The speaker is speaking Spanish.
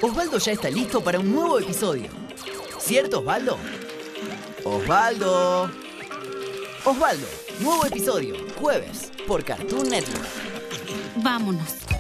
Osvaldo ya está listo para un nuevo episodio. ¿Cierto, Osvaldo? ¡Osvaldo! Osvaldo, nuevo episodio, jueves, por Cartoon Network. Vámonos.